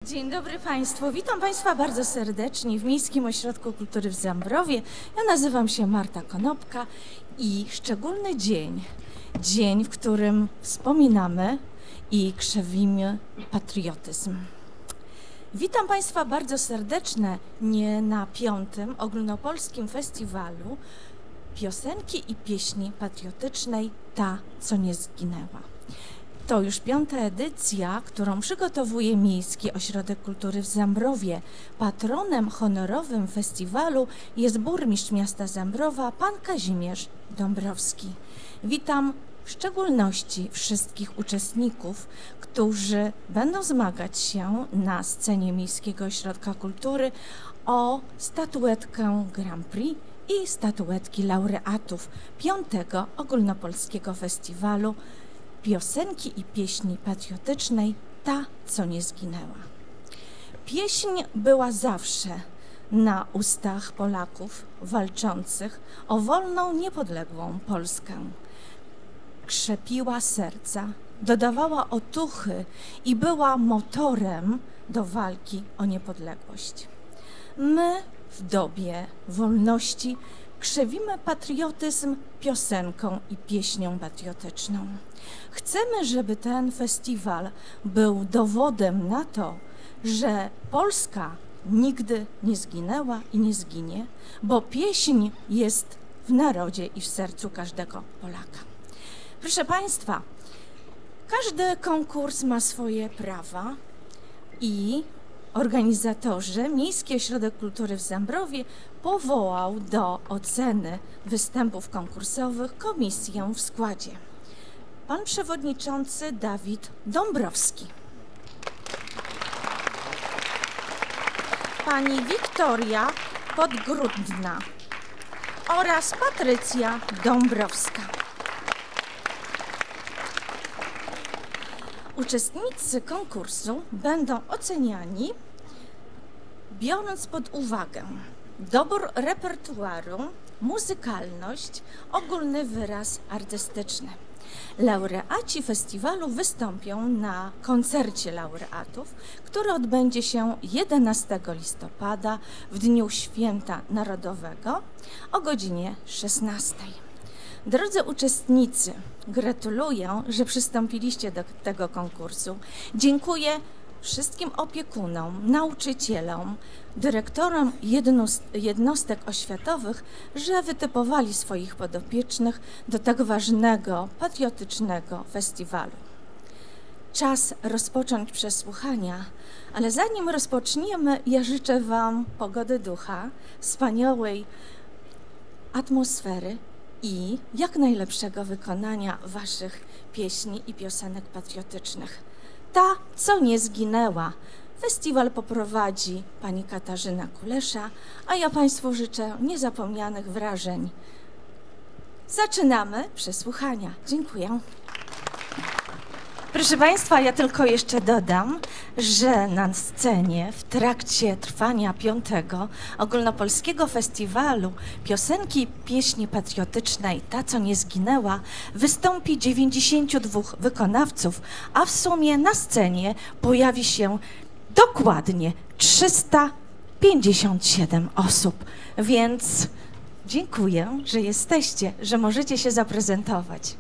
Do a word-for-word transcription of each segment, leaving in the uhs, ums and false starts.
Dzień dobry Państwu. Witam Państwa bardzo serdecznie w Miejskim Ośrodku Kultury w Zambrowie. Ja nazywam się Marta Konopka i szczególny dzień, dzień, w którym wspominamy i krzewimy patriotyzm. Witam Państwa bardzo serdecznie nie na piątym Ogólnopolskim Festiwalu Piosenki i Pieśni Patriotycznej Ta, co nie zginęła. To już piąta edycja, którą przygotowuje Miejski Ośrodek Kultury w Zambrowie. Patronem honorowym festiwalu jest burmistrz miasta Zambrowa, pan Kazimierz Dąbrowski. Witam w szczególności wszystkich uczestników, którzy będą zmagać się na scenie Miejskiego Ośrodka Kultury o statuetkę Grand Prix i statuetki laureatów piątego Ogólnopolskiego Festiwalu Piosenki i Pieśni Patriotycznej Ta, co nie zginęła. Pieśń była zawsze na ustach Polaków walczących o wolną, niepodległą Polskę. Krzepiła serca, dodawała otuchy i była motorem do walki o niepodległość. My w dobie wolności krzewimy patriotyzm piosenką i pieśnią patriotyczną. Chcemy, żeby ten festiwal był dowodem na to, że Polska nigdy nie zginęła i nie zginie, bo pieśń jest w narodzie i w sercu każdego Polaka. Proszę Państwa, każdy konkurs ma swoje prawa i organizatorzy, Miejski Ośrodek Kultury w Zambrowie powołał do oceny występów konkursowych komisję w składzie. Pan przewodniczący Dawid Dąbrowski, pani Wiktoria Podgrudna oraz Patrycja Dąbrowska. Uczestnicy konkursu będą oceniani biorąc pod uwagę dobór repertuaru, muzykalność, ogólny wyraz artystyczny. Laureaci festiwalu wystąpią na koncercie laureatów, który odbędzie się jedenastego listopada w dniu Święta Narodowego o godzinie szesnastej. Drodzy uczestnicy, gratuluję, że przystąpiliście do tego konkursu. Dziękuję wszystkim opiekunom, nauczycielom, dyrektorom jednostek oświatowych, że wytypowali swoich podopiecznych do tak ważnego, patriotycznego festiwalu. Czas rozpocząć przesłuchania, ale zanim rozpoczniemy, ja życzę Wam pogody ducha, wspaniałej atmosfery i jak najlepszego wykonania Waszych pieśni i piosenek patriotycznych. Ta, co nie zginęła. Festiwal poprowadzi pani Katarzyna Kulesza, a ja Państwu życzę niezapomnianych wrażeń. Zaczynamy przesłuchania. Dziękuję. Proszę Państwa, ja tylko jeszcze dodam, że na scenie w trakcie trwania piątego Ogólnopolskiego Festiwalu Piosenki i Pieśni Patriotycznej Ta, co nie zginęła, wystąpi dziewięćdziesięciu dwóch wykonawców, a w sumie na scenie pojawi się dokładnie trzysta pięćdziesiąt siedem osób, więc dziękuję, że jesteście, że możecie się zaprezentować.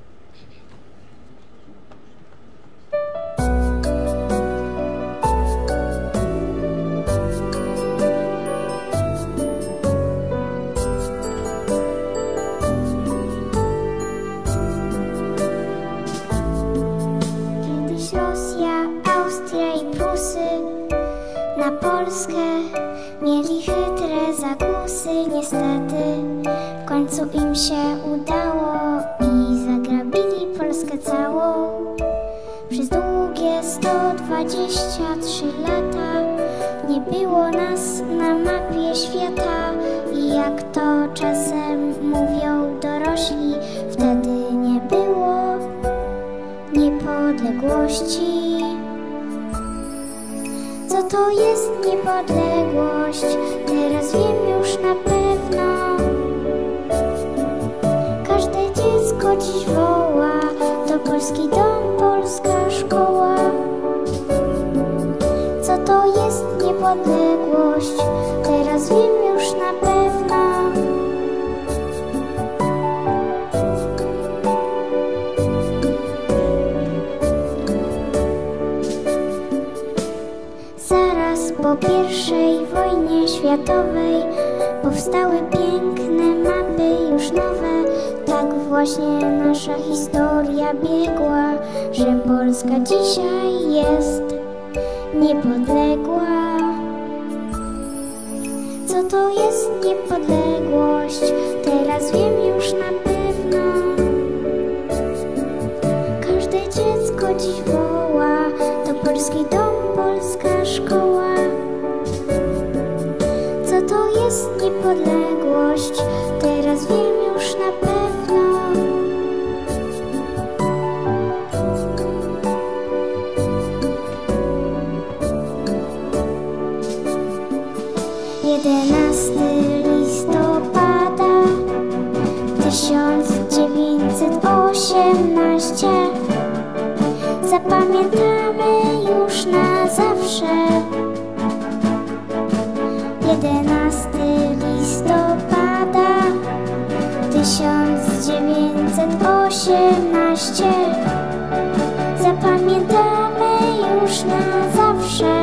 Na Polskę mieli chytre zakusy, niestety w końcu im się udało i zagrabili Polskę całą. Przez długie sto dwadzieścia trzy lata nie było nas na mapie świata i jak to czasem mówią dorośli, wtedy nie było niepodległości. Co to jest niepodległość? Teraz wiem już na pewno. Każde dziecko dziś woła, to polski dom, polska szkoła. Co Po pierwszej wojnie światowej powstały piękne mapy, już nowe. Tak właśnie nasza historia biegła, że Polska dzisiaj jest niepodległa. Co to jest niepodległość? Teraz wiem już na pewno. Każde dziecko dziś woła: to polski dom, polska szkoła. Co to jest niepodległość? Teraz wiem już na pewno. jedenastego listopada tysiąc dziewięćset osiemnaście. Zapamiętamy już na zawsze. jedenastego listopada tysiąc dziewięćset osiemnaście. Zapamiętamy już na zawsze.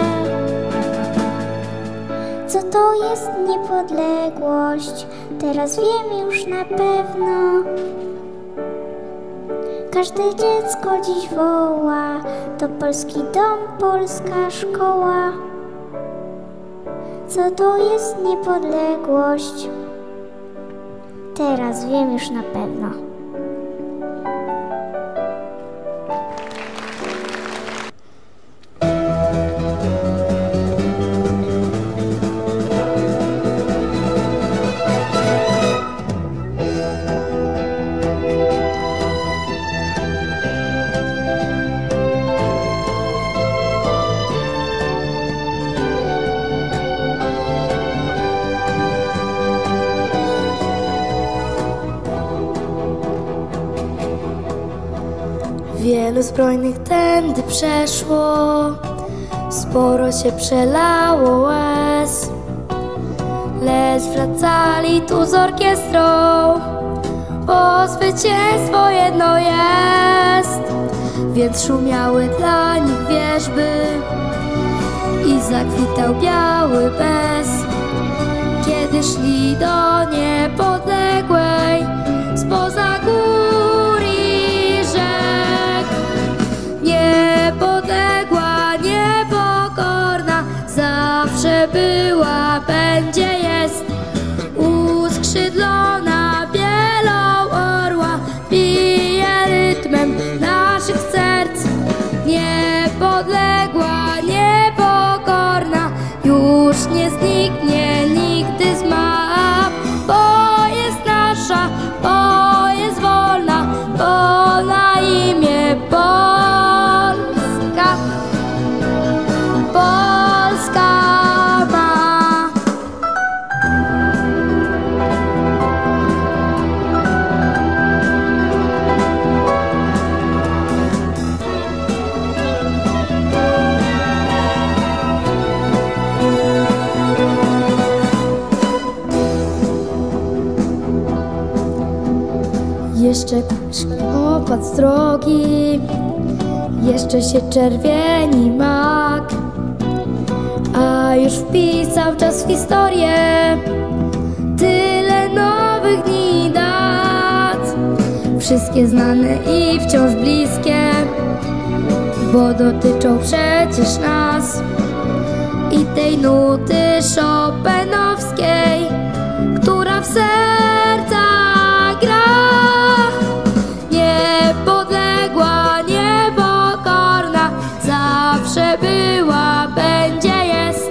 Co to jest niepodległość? Teraz wiem już na pewno. Każde dziecko dziś woła: to polski dom, polska szkoła. Co to jest niepodległość? Teraz wiem już na pewno. Wielu zbrojnych tędy przeszło, sporo się przelało łez, lecz wracali tu z orkiestrą, bo zwycięstwo jedno jest. Więc szumiały dla nich wierzby i zakwitał biały bez, kiedy szli do niepodległej spoza gór i rzek. Niepodległa, niepokorna, zawsze była, będzie, jest. Uskrzydlona bielą orła, bije rytmem naszych serc. Niepodległa, niepokorna, już nie zniknie nigdy z map, bo jest nasza, bo jest wolna, bo na imię Polska. Polska ma. Jeszcze opad z drogi, jeszcze się czerwieni mak, a już wpisał czas w historię tyle nowych dni i dat. Wszystkie znane i wciąż bliskie, bo dotyczą przecież nas i tej nuty chopinowskiej, która w sercach gra. Niepodległa, niepokorna, zawsze była, będzie, jest.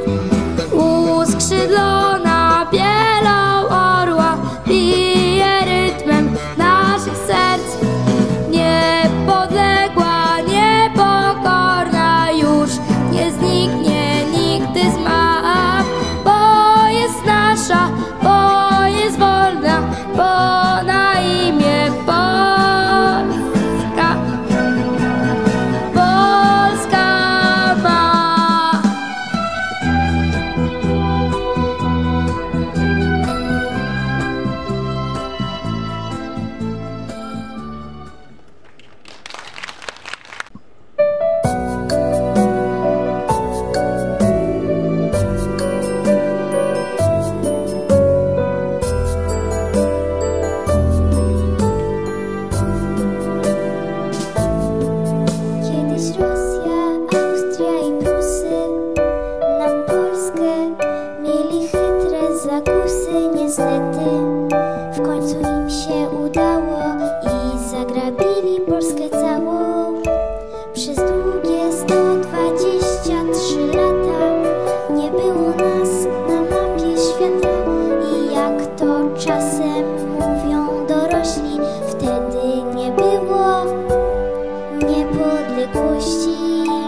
Uskrzydlona bielą orła, bije rytmem naszych serc. Niepodległa, niepokorna, już nie zniknie nigdy z map, bo jest nasza, bo jest wolna, bo niepodległości.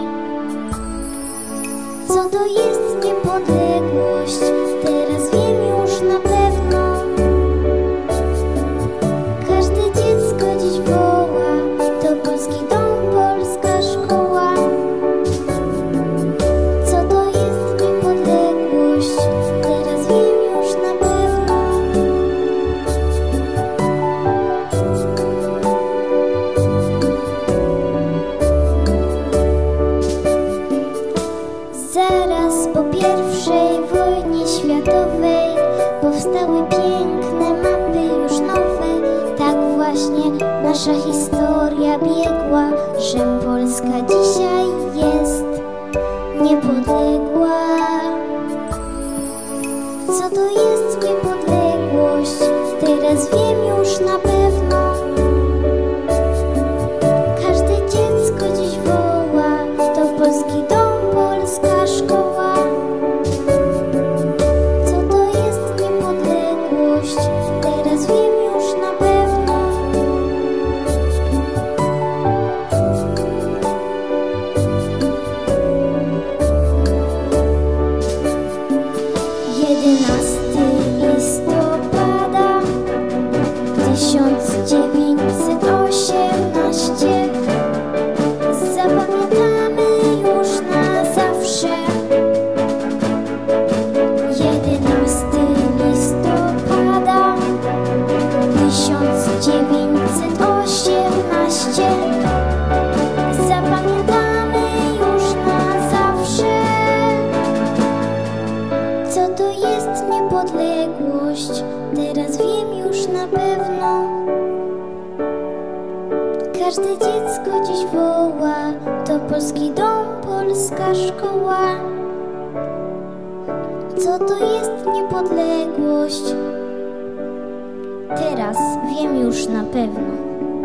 Co to jest niepodległość? Teraz wiem już na pewno. Każde dziecko dziś woła, to polski dom, polska szkoła. Co to jest niepodległość? Teraz wiem już na pewno. Zaraz po pierwszej wojnie światowej powstały piękne mapy już nowe. Tak właśnie nasza historia biegła, że Polska dzisiaj jest niepodległa. Co to jest niepodległość? Teraz wiem już na pewno. Każde dziecko dziś woła, to polski dom, polska szkoła. Co to jest niepodległość? Teraz wiem już na pewno. jedenastego listopada tysiąc dziewięćset osiemnaście. Zapamiętamy już na zawsze. jedenastego listopada tysiąc dziewięćset osiemnaście. Zapamiętamy już na zawsze. Co to jest niepodległość? Teraz wiem już na pewno. Każde dziecko dziś woła, to polski dom, polska szkoła. Co to jest niepodległość? Teraz wiem już na pewno.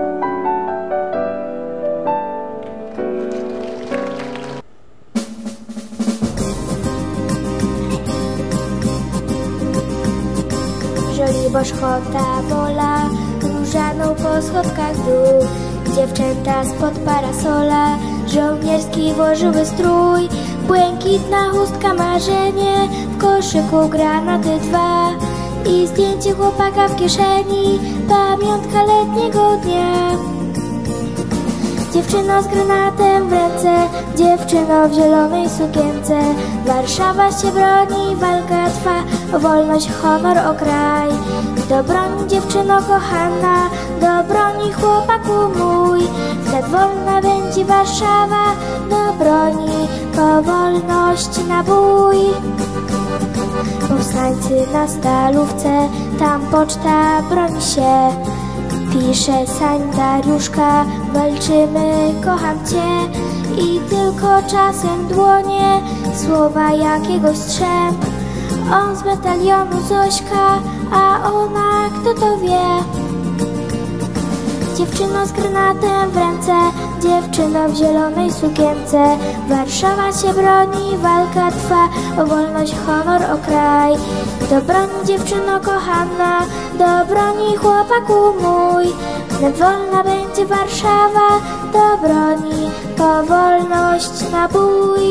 Żoliborz, Chota, Wola, różaną po schodkach dół. Dziewczęta spod parasola żołnierski włożyły strój. Błękitna chustka, marzenie, w koszyku granaty dwa i zdjęcie chłopaka w kieszeni, pamiątka letniego dnia. Dziewczyno z granatem w ręce, dziewczyno w zielonej sukience. Warszawa się broni, walka trwa o wolność, honor, o kraj. Do broni, dziewczyno kochana, do broni, chłopaku mój. Wtedy wolna będzie Warszawa, do broni, po wolność na bój. Powstańcy na Stalówce, tam poczta broni się. Pisze sanitariuszka, walczymy, kocham cię. I tylko czasem dłonie, słowa jakiegoś strzęp. On z batalionu Zośka, a ona kto to wie? Dziewczyno z granatem w ręce, dziewczyno w zielonej sukience. Warszawa się broni, walka trwa o wolność, honor, o kraj. Do broni, dziewczyno kochana, do broni, chłopaku mój. Wnet wolna będzie Warszawa, do broni, po wolność na bój.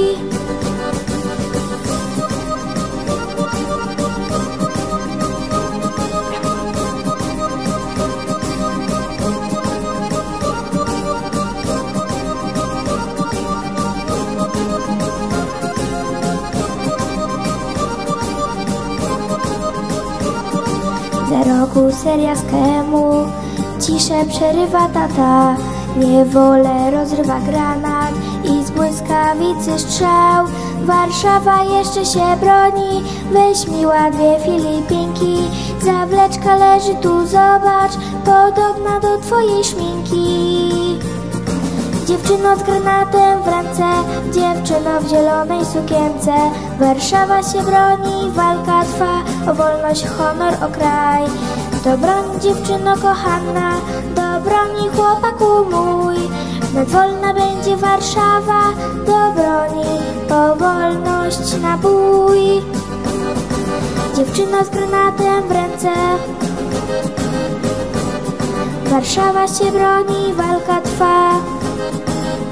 Za rogu seria skemu, ciszę przerywa tata. Niewolę rozrywa granat i z błyskawicy strzał. Warszawa jeszcze się broni, weź miła dwie Filipinki. Zawleczka leży tu, zobacz, podobna do twojej szminki. Dziewczyno z granatem w ręce, dziewczyno w zielonej sukience. Warszawa się broni, walka trwa o wolność, honor, o kraj. Do broni, dziewczyno kochana, do broni, chłopaku mój. Wnet wolna będzie Warszawa, do broni, po wolność na bój. Dziewczyno z granatem w ręce, Warszawa się broni, walka trwa.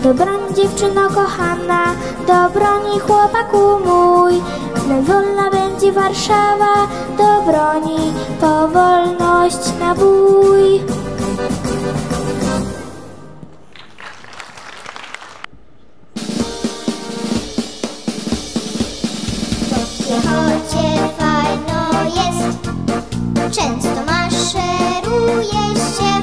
Do broni dziewczyno kochana, do broni chłopaku mój. Wnet wolna będzie Warszawa, do broni po wolność na bój. W piechocie fajno jest, często maszeruje się.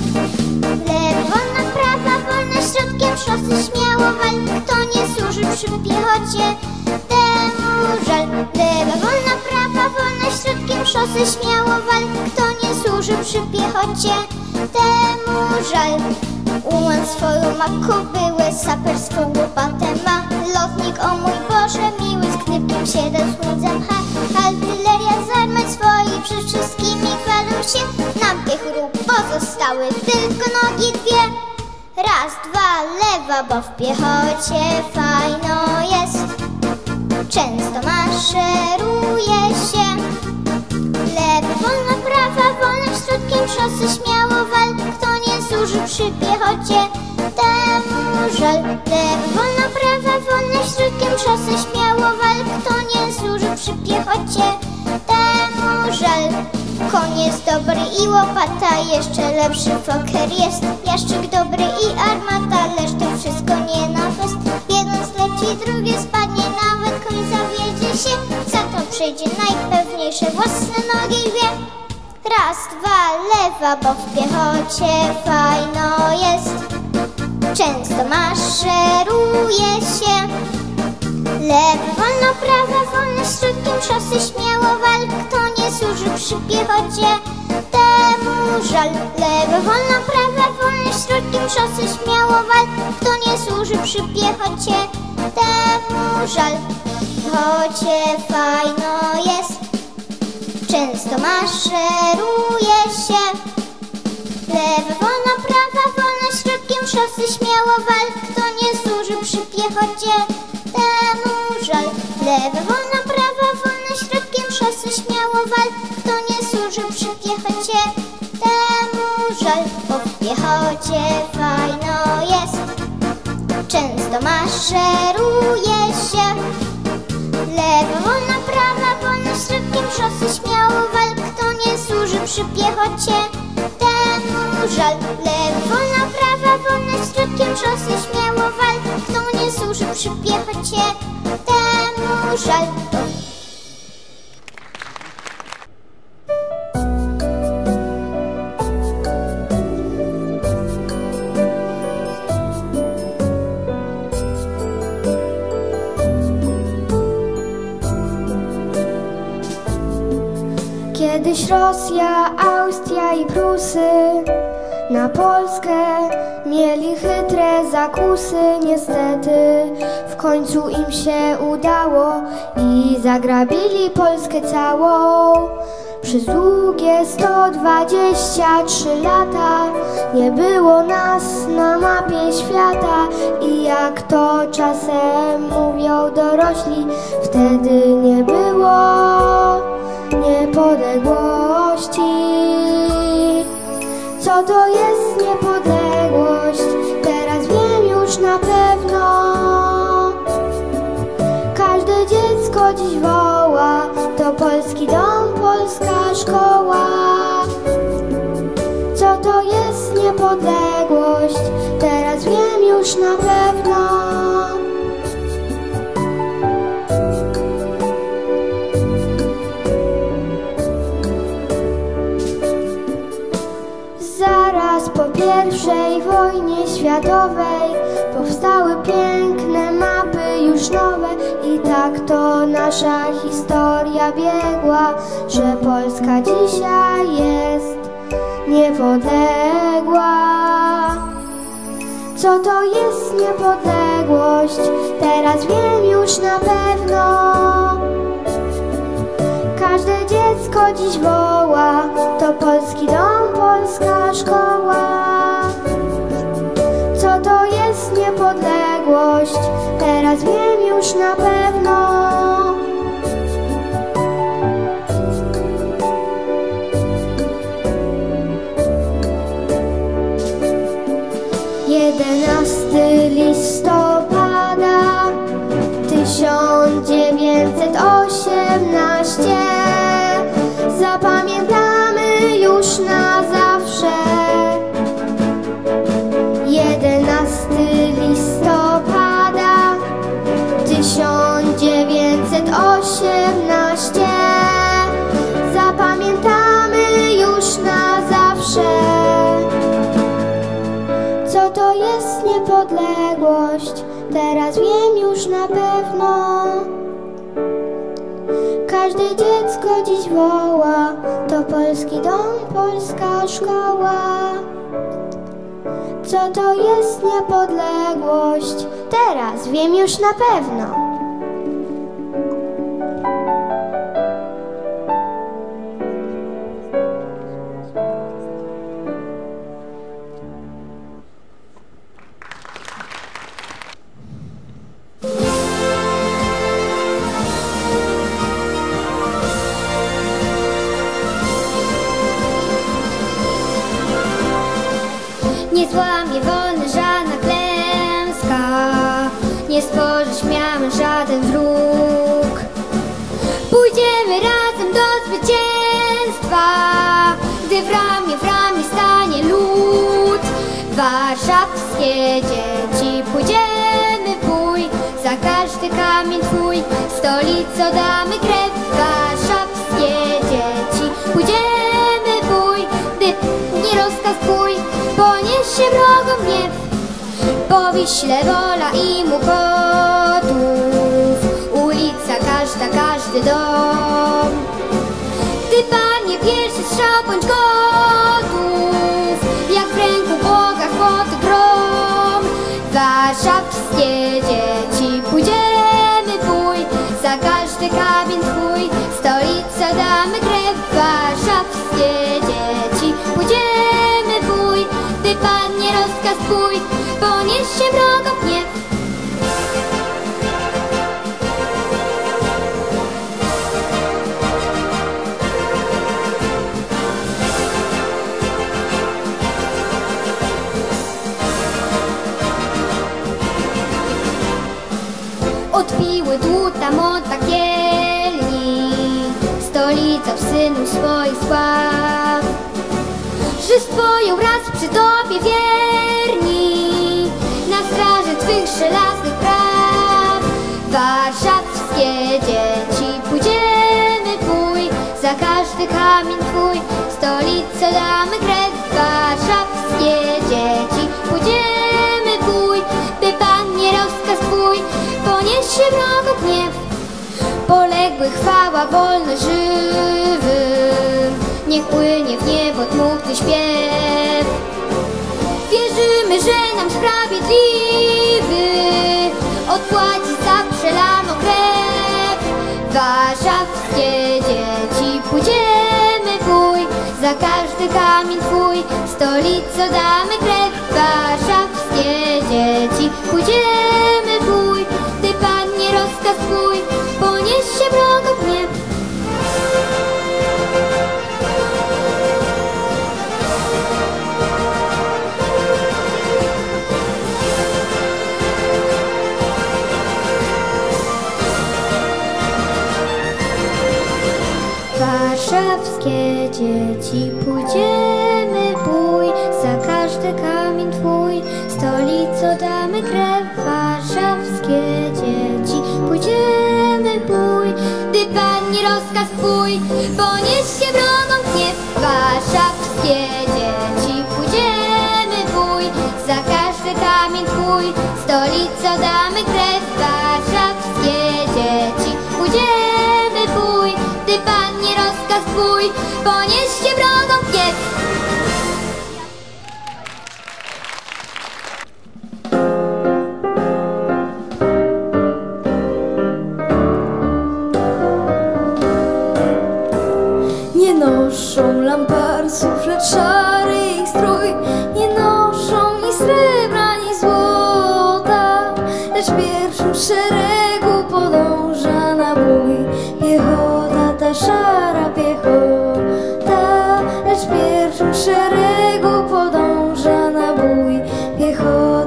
Lewo, wolna, prawa, wolna, środkiem szosy śmiało wal. Kto nie służy przy piechocie, temu żal. Lewa, wolna, prawa, wolna, środkiem szosy śmiało wal. Kto nie służy przy piechocie, temu żal. Ułan swoją ma kobyłę, saper swą łopatę ma. Lotnik, o mój Boże miły, z knypkiem się do słońca pcha. Artyleria z armat swojej przed wszystkimi chwalą się. Na bieg ruch pozostały tylko nogi dwie. Raz, dwa, lewa, bo w piechocie fajno jest. Często maszeruje się. Lewa, wolna, prawa, wolna, środkiem szosy śmiało wal. Kto nie służy przy piechocie, temu żal. Lewa, wolna, prawa, wolna, środkiem szosy śmiało wal. Kto nie służy przy piechocie, temu żal. Koń jest dobry i łopata, jeszcze lepszy foker jest. Jaszczyk dobry i armata, lecz to wszystko nie na fest. Jeden zleci, drugie spadnie, nawet koń zawiedzie się. Za to przyjdzie najpewniejsze, własne nogi wie. Raz, dwa, lewa, bo w piechocie fajno jest. Często maszeruje się. Lewa, wolna, prawa, wolna, środkiem szosy śmiało wal. Kto nie służy przy piechocie, temu żal. Lewa, wolna, prawa, wolna, środkiem szosy śmiało wal. Kto nie służy przy piechocie, temu żal. W piechocie fajno jest, często maszeruje się. Lewa, wolna, prawa, wolna, środkiem szosy śmiało wal. Kto nie służy przy piechocie, temu żal. Lewa, wolna, prawa, wolna, środkiem szosy śmiało wal. Kto nie służy przy piechocie, temu żal. Bo w piechocie fajno jest, często maszeruje się. Lewa, wolna, prawa, wolna, środkiem szosy śmiało wal. Kto nie służy przy piechocie, temu żal. Lewa, wolna, prawa, wolna, środkiem szosy śmiało wal. Kto nie służy przy piechocie, temu żal. Kiedyś Rosja, Austria i Prusy na Polskę mieli chytre zakusy. Niestety w końcu im się udało i zagrabili Polskę całą. Przez długie sto dwadzieścia trzy lata nie było nas na mapie świata. I jak to czasem mówią dorośli, wtedy nie było niepodległości. Co to jest niepodległość? Teraz wiem już na pewno. Każde dziecko dziś woła, to polski dom, polska szkoła. Co to jest niepodległość? Teraz wiem już na pewno. Zaraz po pierwszej wojnie światowej powstały piękne mapy już nowe. I tak to nasza historia biegła, że Polska dzisiaj jest niepodległa. Co to jest niepodległość? Teraz wiem już na pewno. Każde dziecko dziś woła, to polski dom, polska szkoła. Co to jest niepodległość? Teraz wiem już na pewno. jedenastego listopada tysiąc dziewięćset osiemnaście. Zapamiętamy już na zawsze. jedenastego listopada tysiąc dziewięćset osiemnaście. Zapamiętamy już na zawsze. Co to jest niepodległość? Teraz wiem już na pewno. Każde dziecko dziś woła, to polski dom, polska szkoła. Co to jest niepodległość? Teraz wiem już na pewno. Nie złamie wolny żadna klęska, nie stworzy śmiały żaden wróg. Pójdziemy razem do zwycięstwa, gdy w ramię w ramię stanie lud. Warszawskie dzieci, pójdziemy bój, za każdy kamień twój, stolicą damy krew. Warszawskie dzieci, pójdziemy bój, gdy nie rozkaz twój poniesie wrogom gniew. Po Wiśle wola i Mukotów, ulica każda, każdy dom. Gdy padnie pierwszy strzał, bądź gotów, jak w ręku Boga chłoty grom. Warszawskie dzieci, pójdziemy bój, za każdy kamień twój, stolicą damy krew. Warszawskie dzieci, pójdziemy bój, gdy padnie rozkaz twój, poniesie wroga gniew. Odpiły dłuta mota Kielni, stolicą synów swoich sław. Że z twoją raz przy tobie wierni, na straży twych żelaznych praw. Warszawskie dzieci, pójdziemy bój, za każdy kamień twój, stolicą damy krew. Warszawskie dzieci, pójdziemy bój, by padnie rozkaz twój, poniesie wroga gniew. Poległy chwała, wolność żywym, niech płynie w niebo dmuchny śpiew. Wierzymy, że nam sprawiedliwy odpłaci za przelaną krew. Warszawskie dzieci, pójdziemy bój, za każdy kamień twój, stolicą damy krew. Warszawskie dzieci, pójdziemy bój, gdy padnie rozkaz twój, poniesie wroga gniew. Warszawskie dzieci, pójdziemy bój, za każdy kamień twój, stolicą damy krew. Warszawskie dzieci, pójdziemy bój, gdy padnie rozkaz twój, poniesie wrogom gniew. Warszawskie dzieci, pójdziemy bój, za każdy kamień twój, stolicą damy krew. Warszawskie dzieci, pójdziemy bój, gdy padnie rozkaz twój, poniesie wrogom gniew. Nie noszą lamparsów, lecz szary ich strój. Nie noszą ni srebra, ni złota, lecz w pierwszym szeregu podąża na bój. Piechota, ta szara piechota, lecz w pierwszym szeregu podąża na bój. Piechota.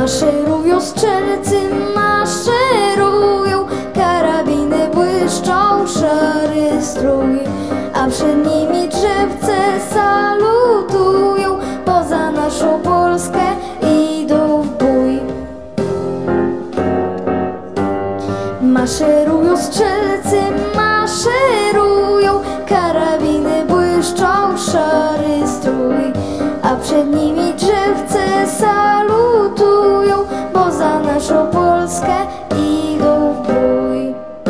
Maszerują strzelcy, maszerują, karabiny błyszczą, szary strój, a przed nimi drzewce salutują, bo za naszą Polskę idą w bój. Maszerują strzelcy, maszerują, karabiny błyszczą, szary strój, a przed nimi drzewce salutują, bo za naszą Polskę idą w bój.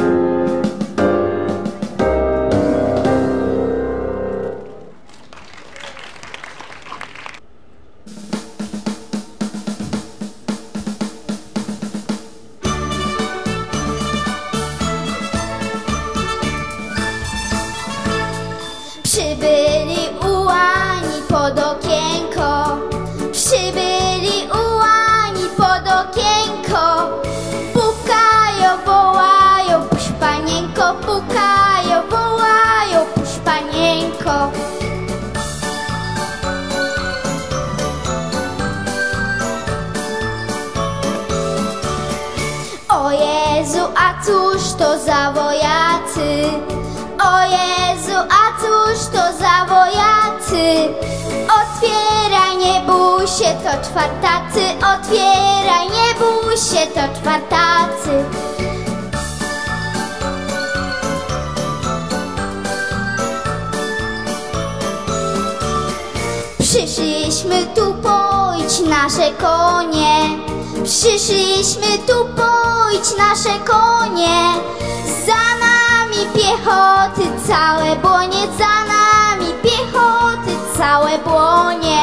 Przybyli ułani pod okienko, przybyli ułani pod okienko, pukają, wołają, puść panienko, pukają, wołają, puść panienko. O Jezu, a cóż to za wojacy? O Jezu, a cóż to za wojacy? Otwieraj, nie bój się, to czwartacy. Otwieraj, nie bój się, to czwartacy. Przyszliśmy tu poić nasze konie, przyszliśmy tu poić nasze konie. Za nami piechoty całe błonie, za nami piechoty całe błonie.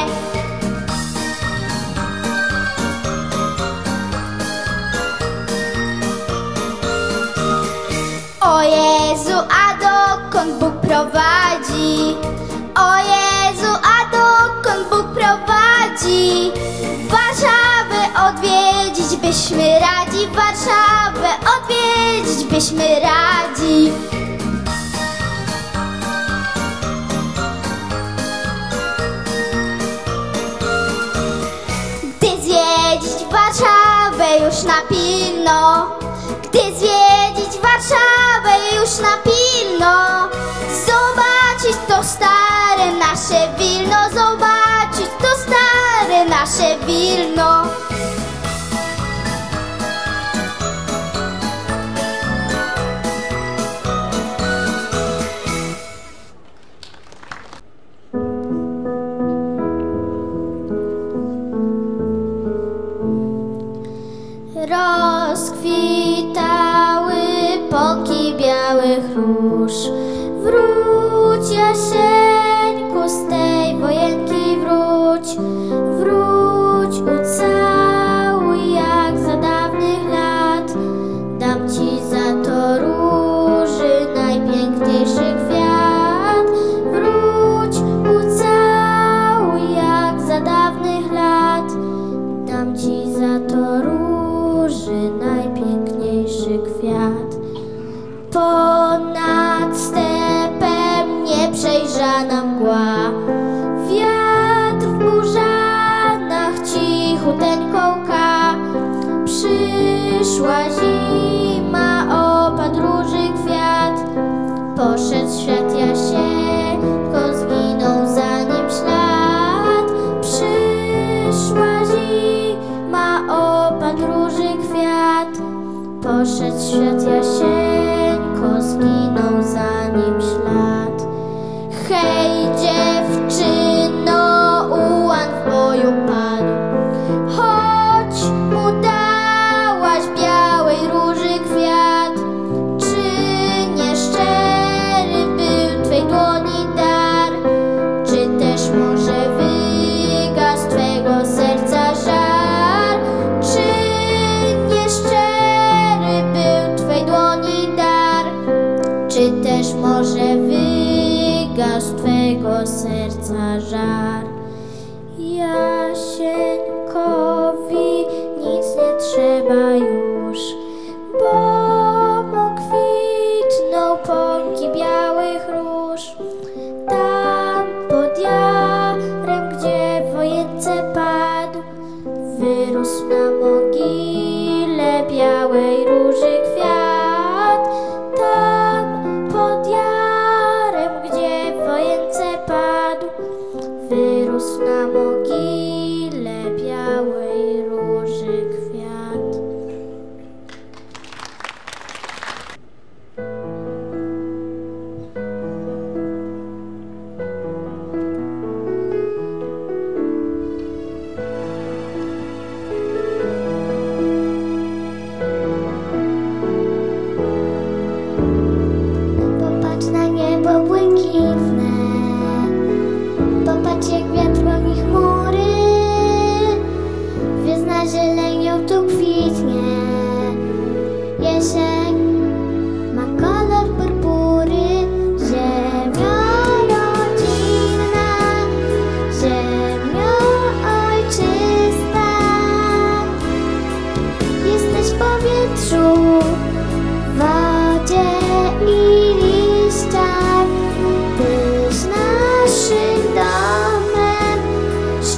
O Jezu, a dokąd Bóg prowadzi? O Jezu, a dokąd Bóg prowadzi? Warszawę odwiedzić byśmy radzi, Warszawę odwiedzić byśmy radzi. Gdy zwiedzić Warszawę już na pilno, gdy zwiedzić Warszawę już na pilno, zobaczyć to stare nasze Wilno, zobaczyć to stare nasze Wilno. Rozkwitały poki białych róż. Wróć, Jasieńku, z tej wojenki wróć. Wróć, ucałuj jak za dawnych lat. Dam ci za to róży najpiękniejszy kwiat. Wróć, ucałuj jak za dawnych lat. Dam ci za to róży najpiękniejszy kwiat. Ponad stepem nieprzejrzana mgła, wiatr w burzanach cichuteńko łka. Przyszła zima, opadł róży kwiat. Poszedł świat Jasieńko, zginął za nim ślad. Przyszła zima, opadł róży kwiat. Poszedł świat Jasieńko, zginął za nim ślad. Hej dziewczyno, ułan w boju padł, choć mu dałaś białej róży kwiat. Czy nieszczery był twej dłoni dar? Czy też może wygasł twego serca żar? Czy nieszczery był twej dłoni dar? Czy też może wygasł twego serca żar? Jasieńkowi nic nie trzeba już, bo mu kwitną pąki białych róż. Tam pod jarem, gdzie w wojence padł, wyrósł na morzu.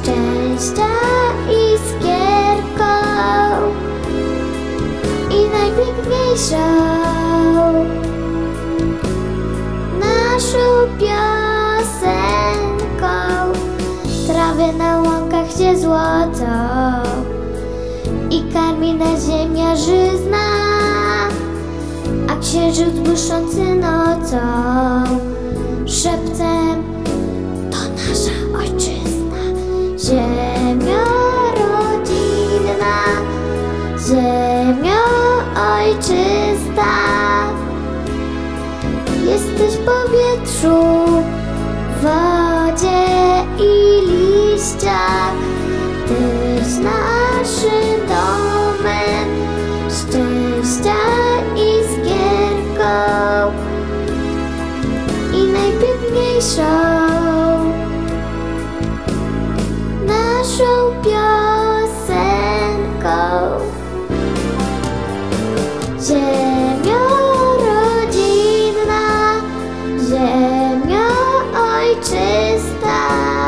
szczęścia iskierką i najpiękniejszą naszą piosenką. Trawy na łąkach się złocą i karmi nas ziemiarzyzna, a księżyc błyszczący nocą szepcem to nasza ojczyzna. Ziemio rodzinna, ziemio ojczysta, jesteś w powietrzu, wodzie i liściach. Tyś naszym domem, szczęścia iskierką i najpiękniejszą naszą piosenką. Ziemio rodzinna, ziemio ojczysta,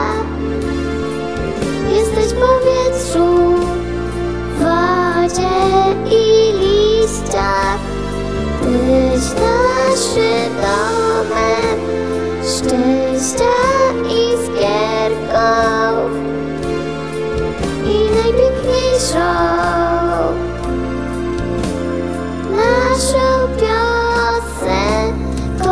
jesteś w powietrzu, wodzie i liściach. Tyś naszym domem, szczęścia iskierką i najpiękniejszą naszą piosenką.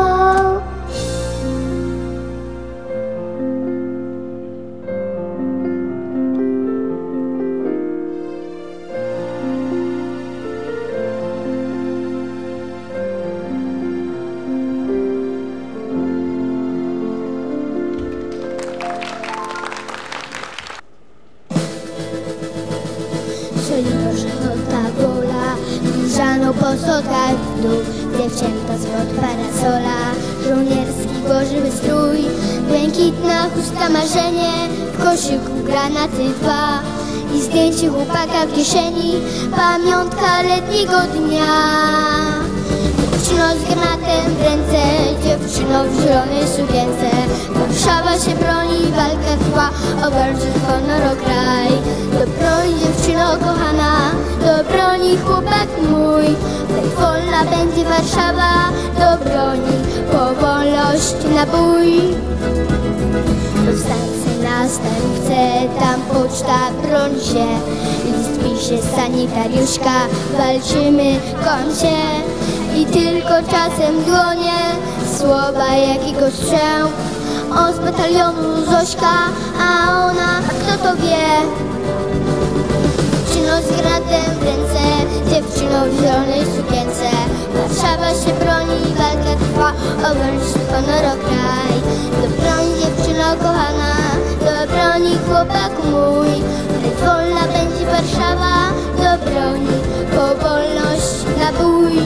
Żółta wola, różaną po schodach w dół, dziewczęta spod parasola, żołnierski bożywy strój, błękitna chustka marzenie, w koszyku granaty dwa i zdjęcie chłopaka w kieszeni, pamiątka letniego dnia. Dziewczyno z granatem w ręce, dziewczyno w zielonej sukience, Warszawa się broni, walka trwa, o walczy honor o kraj. Do broni dziewczyno kochana, do broni chłopak mój, tak wolna będzie Warszawa, do broni po wolność na bój. Do stacji na Starówce, tam poczta broni się, list pisze sanitariuszka, walczymy, koń się. I tylko czasem dłonie, słowa jakiego strzał, o z batalionu Zośka, a ona, kto to wie? Dziewczyno z granatem w ręce, dziewczyno w zielonej sukience, Warszawa się broni, walka trwa, o walczy honor o kraj. Do broni dziewczyno kochana, do broni chłopak mój, tak wolna będzie Warszawa, do broni po wolność na bój.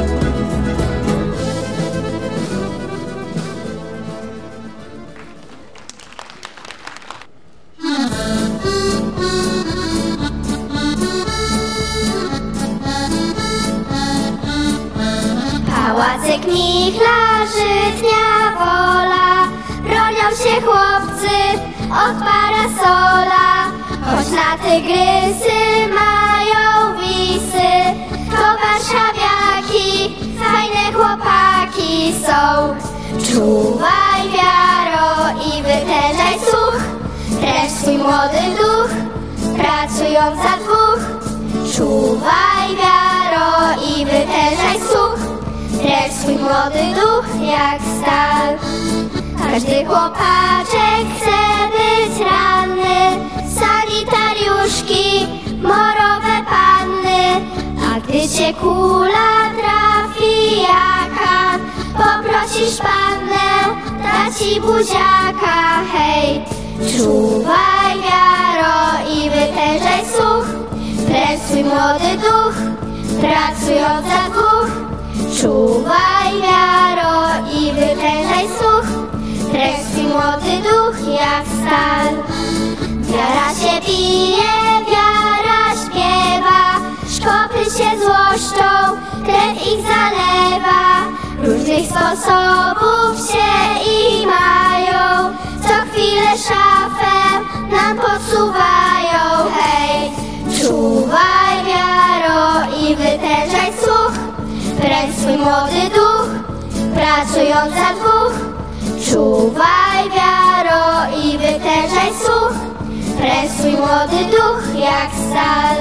Pałacyk Michlarzy, dnia wola, bronią się chłopcy od parasola. Choć na tygrysy mają wisy, to warszawiaki, fajne chłopaki są. Czuwaj wiaro i wytężaj słuch, precz swój młody duch, pracując za dwóch. Czuwaj wiaro i wytężaj słuch, precz swój młody duch jak stal. Każdy chłopaczek chce być ranny, sanitariuszki, morowe panny. A gdy cię kula trafi jaka, poprosisz pannę, da ci buziaka. Hej, czuwaj wiaro i wytężaj słuch, precz swój młody duch, pracując za dwóch. Czuwaj wiaro i wytężaj słuch, precz swój młody duch jak stal. Wiara się bije, wiara śpiewa, szkopy się złoszczą, krew ich zalewa. Różnych sposobów się i mają, co chwilę szafę nam podsuwają. Hej, czuwaj wiaro i wytężaj słuch, precz swój młody duch, pracując za dwóch. Czuwaj wiaro i wytężaj słuch, precz swój młody duch jak stal.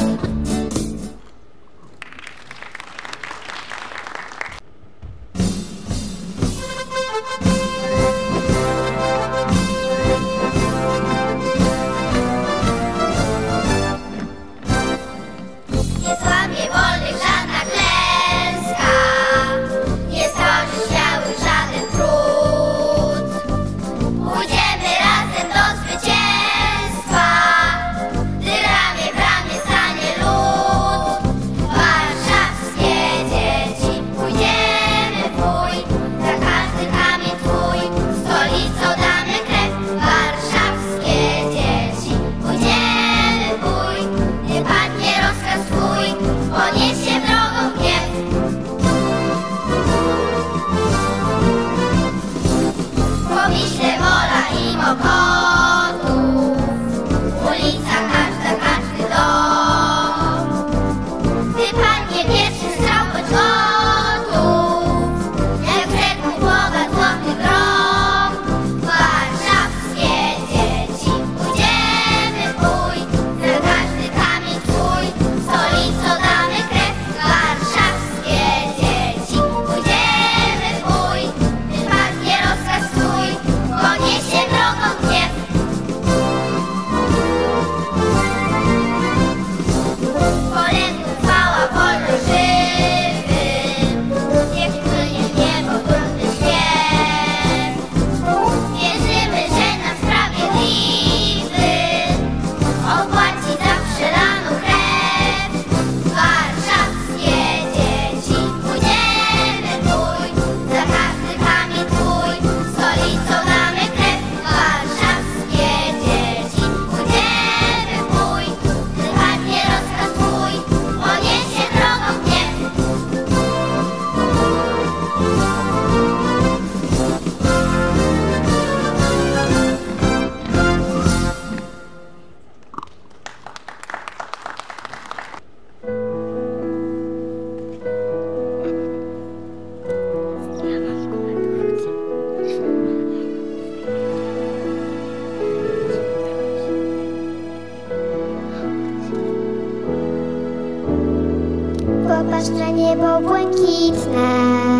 Popatrz na niebo błękitne,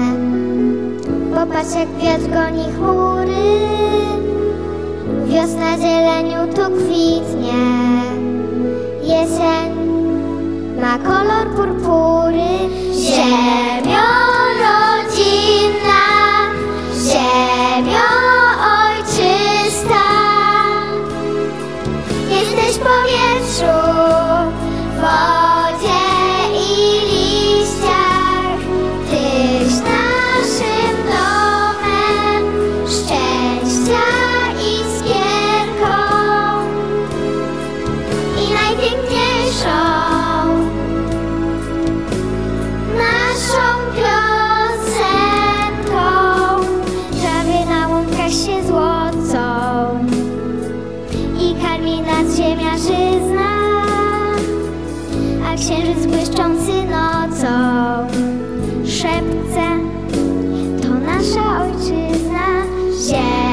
popatrz jak wiatr goni chmury. Wiosna zielenią tu kwitnie, jesień ma kolor purpury. Ziemio rodzinna, ziemio ojczysta, jesteś w powietrzu, wodzie i liściach. Tyś naszym domem szczęścia i iskierką i najpiękniejszą naszą piosenką. Trawy na łąkach się złocą i karmi nas ziemia żyzna, a księżyc błyszczący nocą szepce, to nasza ojczyzna. Ziemia